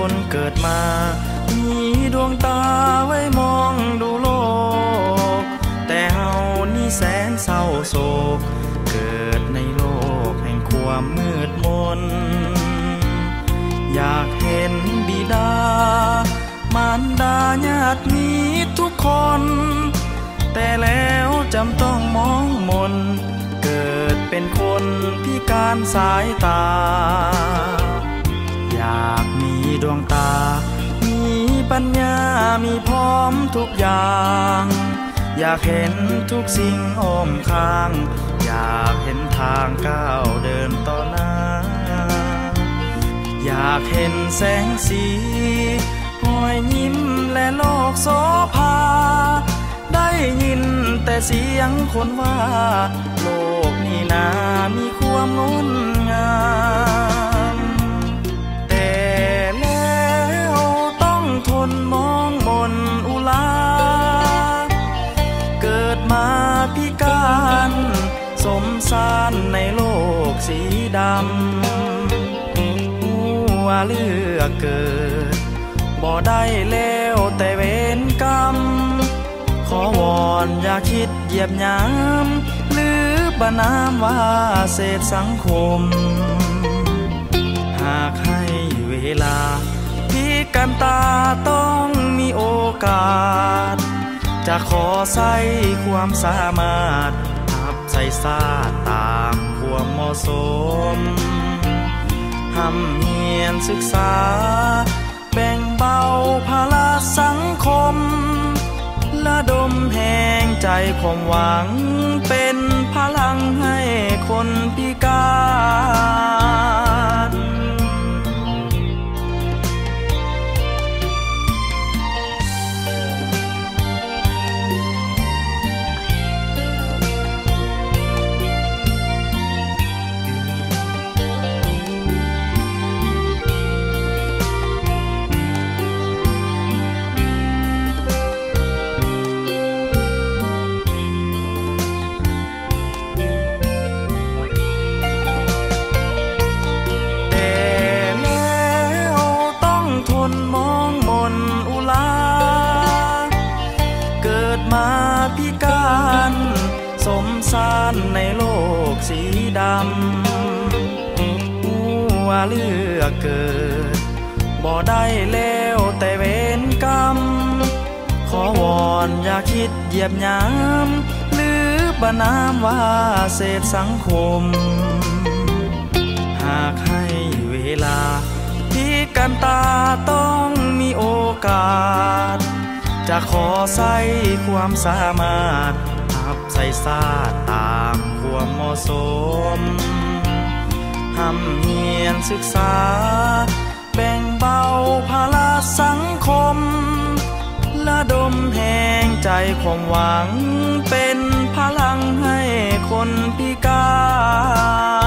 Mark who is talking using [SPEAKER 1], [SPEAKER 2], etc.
[SPEAKER 1] คนเกิดมามีดวงตาไว้มองดูโลกแต่เฮานี่แสนเศร้าโศกเกิดในโลกแห่งความมืดมนอยากเห็นบิดามารดาญาติมิตรทุกคนแต่แล้วจำต้องมองมนเกิดเป็นคนพิการสายตาอยากมีดวงตามีปัญญามีพร้อมทุกอย่างอยากเห็นทุกสิ่งอ้อมข้างอยากเห็นทางก้าวเดินต่อหน้าอยากเห็นแสงสีรอยยิ้มและโลกโสภาได้ยินแต่เสียงคนว่าโลกนี้นามีความงดงามแต่แล้วต้องทนมองมนอุลาเกิดมาพิการสมสารในโลกสีดำว่าเลือกเกิดบ่ได้แล้วแต่เวรกรรมขอวอนอย่าคิดเหยียบหยามหรือประณามว่าเศษสังคมหากให้เวลาพิการตาต้องมีโอกาสจะขอใส่ความสามารถหับใส่ซาตามความเหมาะสมห้ำเฮียนศึกษาแบ่งเบาภาระสังคมระดมแห่งใจความหวังเป็นพลังให้คนพิการมาพิการสมสารในโลกสีดำว่าเลือกเกิดบ่ได้แล้วแต่เวรกรรมขอวอนอย่าคิดเหยียบหยามหรือประณามว่าเศษสังคมหากให้เวลาพิการตาต้องมีโอกาสจะขอใส่ความสามารถหับใส่ซาตามความเหมาะสมห้ำเฮียนศึกษาแบ่งเบาภาระสังคมระดมแห่งใจความหวังเป็นพลังให้คนพิการ